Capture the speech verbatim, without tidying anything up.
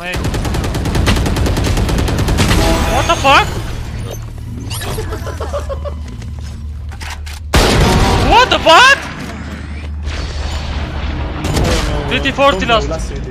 main. What the fuck? What the fuck? Oh, no, twenty forty last. Last hit.